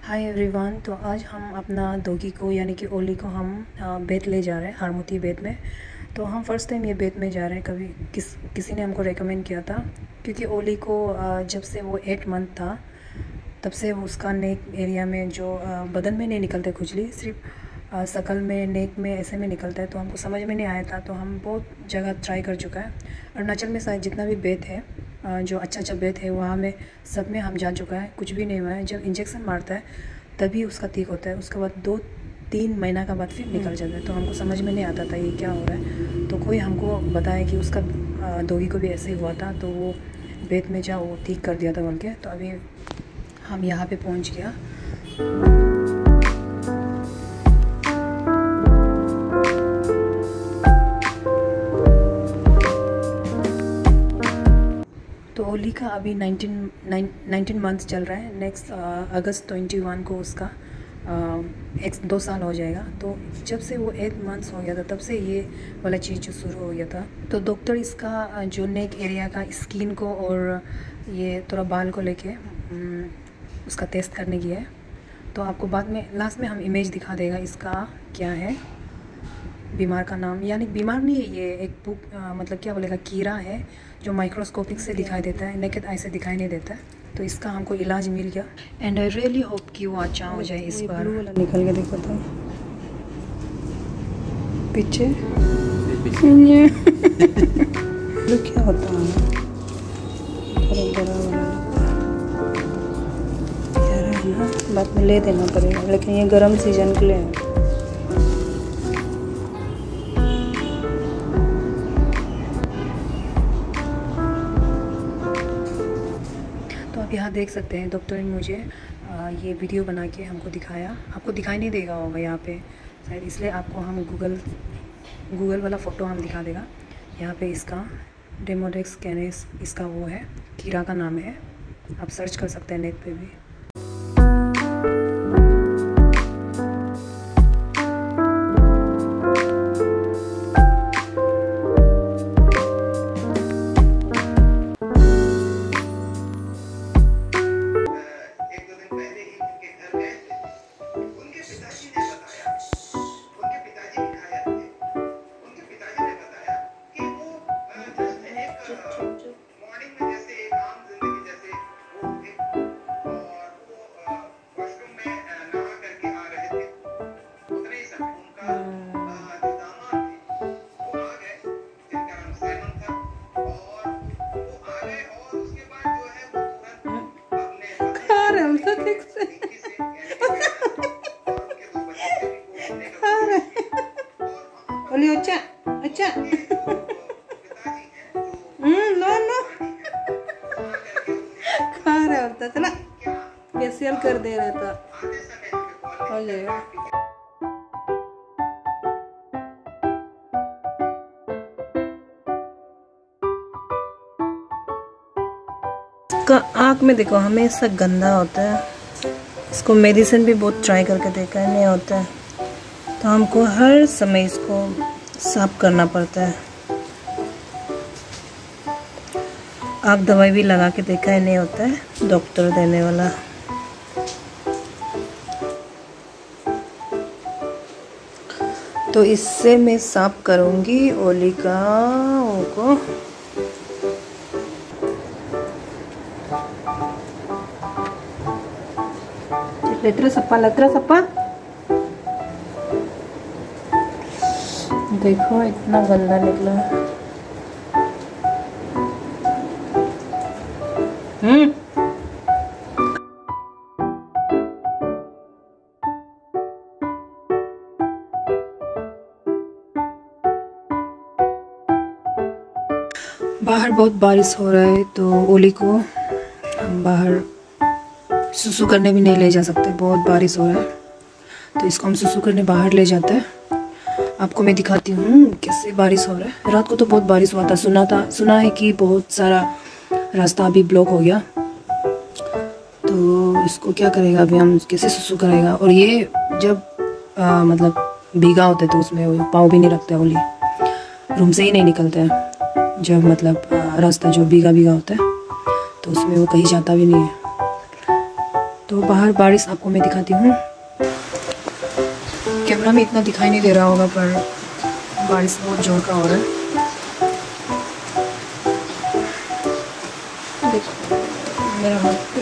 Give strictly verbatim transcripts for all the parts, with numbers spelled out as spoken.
Hi everyone. तो आज हम अपना डॉगी को यानी कि ओली को हम बेड ले जा रहे हैं, हारमती बेड में। तो हम फर्स्ट टाइम ये बेड में जा रहे हैं। कभी किस किसी ने हमको रेकमेंड किया था, क्योंकि ओली को जब से वो एट मंथ था तब से वो उसका नेक एरिया में जो बदन में नहीं निकलते खुजली, सिर्फ शकल में, नेक में, ऐसे में निकलता है। तो हमको समझ में नहीं आया था। तो हम बहुत जगह ट्राई कर चुका है। अरुणाचल में शायद जितना भी बेड है, जो अच्छा अच्छा बेड है, वहाँ में सब में हम जा चुका है, कुछ भी नहीं हुआ है। जब इंजेक्शन मारता है तभी उसका ठीक होता है। उसके बाद दो तीन महीना का बाद फिर निकल जाता है। तो हमको समझ में नहीं आता था ये क्या हो रहा है। तो कोई हमको बताया कि उसका डॉगी को भी ऐसे ही हुआ था, तो वो बेड में जा वो ठीक कर दिया था बोल के। तो अभी हम यहाँ पे पहुँच गया। तो ओली का अभी नाइनटीन नाइनटीन मंथ्स चल रहा है। नेक्स्ट अगस्त ट्वेंटी वन को उसका एक दो साल हो जाएगा। तो जब से वो एट मंथ्स हो गया था तब से ये वाला चीज़ जो शुरू हो गया था। तो डॉक्टर इसका जो नेक एरिया का स्किन को और ये थोड़ा बाल को लेके उसका टेस्ट करने की है। तो आपको बाद में लास्ट में हम इमेज दिखा देगा इसका क्या है, बीमार का नाम। यानी बीमार नहीं है, ये एक बुक आ, मतलब क्या बोलेगा, कीड़ा है जो माइक्रोस्कोपिक से दिखाई देता है, नेकेड आई से दिखाई नहीं देता है। तो इसका हमको इलाज मिल गया एंड आई रियली होप कि वो अच्छा हो जाए इस बार। ब्लू वाला निकल के देखो तो पीछे ये क्या होता है, बड़ा बड़ा यार है ना, बाद में ले देना पड़ेगा। लेकिन ये गर्म सीजन के लिए है। यहाँ देख सकते हैं डॉक्टर ने मुझे आ, ये वीडियो बना के हमको दिखाया। आपको दिखाई नहीं देगा होगा यहाँ पे शायद, इसलिए आपको हम गूगल गूगल वाला फ़ोटो हम दिखा देगा। यहाँ पे इसका डेमोडेक्स कैनेस इसका वो है, कीड़ा का नाम है। आप सर्च कर सकते हैं नेट पे भी। ओली अच्छा अच्छा हम्म लो लो खा रहा होता, चला फेशियल कर दे रहा था, हो जाएगा। इसका आँख में देखो हमेशा गंदा होता है। इसको मेडिसिन भी बहुत ट्राई करके देखा है, नहीं होता है। तो हमको हर समय इसको साफ करना पड़ता है। आँख दवाई भी लगा के देखा है, नहीं होता है, डॉक्टर देने वाला। तो इससे मैं साफ करूँगी ओली का को। लेतरा सप्पा लेतरा सप्पा देखो इतना गंदा निकला। हम्म बाहर बहुत बारिश हो रहा है, तो ओली को हम बाहर सुसु करने भी नहीं ले जा सकते, बहुत बारिश हो रहा है। तो इसको हम सुसु करने बाहर ले जाते हैं। आपको मैं दिखाती हूँ कैसे बारिश हो रहा है। रात को तो बहुत बारिश हुआ था, सुना था सुना है कि बहुत सारा रास्ता अभी ब्लॉक हो गया। तो इसको क्या करेगा अभी, हम कैसे सुसु करेगा। और ये जब आ, मतलब भीगा होता है तो उसमें पाँव भी नहीं रखता है। ओली रूम से ही नहीं निकलता है जब मतलब रास्ता जो भीगा भीगा होता है, तो उसमें वो कहीं जाता भी नहीं है। तो बाहर बारिश आपको मैं दिखाती हूँ। कैमरा में इतना दिखाई नहीं दे रहा होगा पर बारिश बहुत जोर का हो रहा है। देखो मेरा हाथ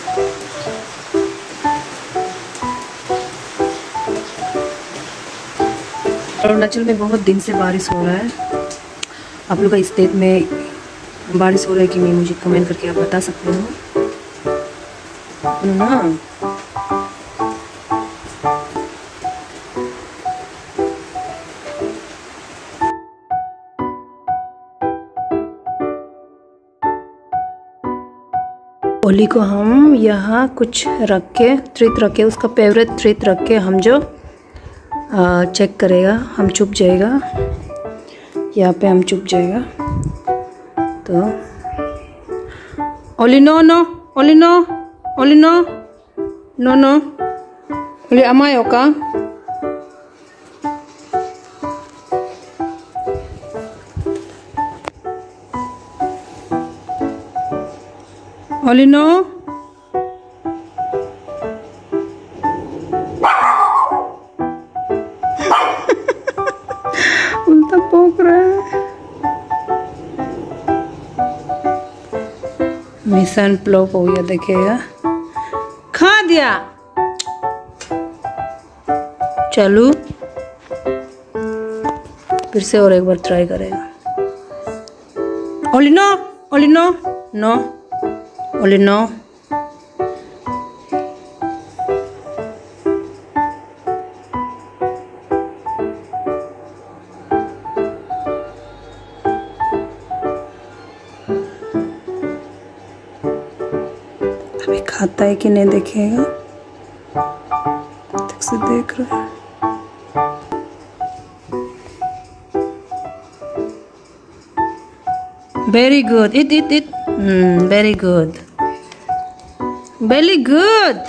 अरुणाचल में बहुत दिन से बारिश हो रहा है। आप लोग का स्टेट में बारिश हो रहा है कि नहीं मुझे कमेंट करके आप बता सकते हो ना। ओली को हम यहाँ कुछ रख के ट्रीट रख के उसका फेवरेट ट्रीट रख के हम जो आ, चेक करेगा, हम चुप जाएगा, यहाँ पे हम चुप जाएगा। तो Ollie no no Ollie no Ollie no no no Ollie अमाय ओका ओली नो उल्टा पोक रहा है। मिशन फ्लॉप हो गया, देखिएगा खा दिया। चलो फिर से और एक बार ट्राई करेगा। Ollie no Ollie no no Ollie no अभी खाता है कि नहीं देखेगा, तक से देख रहा है। Very good, it it it very good, very good.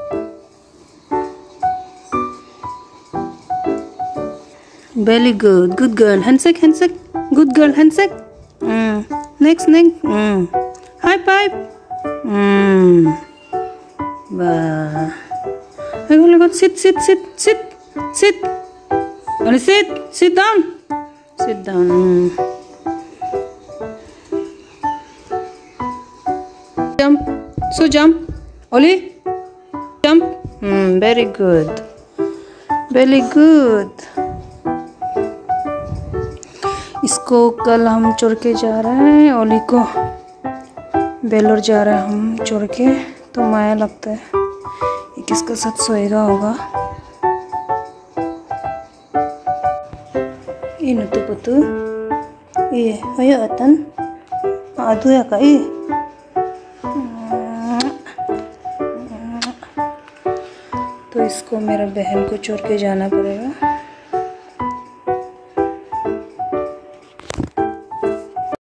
Very good, good girl, handshake handshake, good girl handshake. Next next, high five. Hmm. Bah. Look, look, sit, sit, sit, sit, sit. Only sit, sit down, sit down. Mm. Jump, so jump. Oli, jump. Hmm. Very good, very good. इसको कल हम छोड़ के जा रहे हैं, ओली को बेलोर जा रहा है हम छोड़ के। तो माया लगता है ये किसका साथ सोएगा होगा। ये नतु पुतु ये अयो अतन आदू या का ये। तो इसको मेरा बहन को छोड़ के जाना पड़ेगा।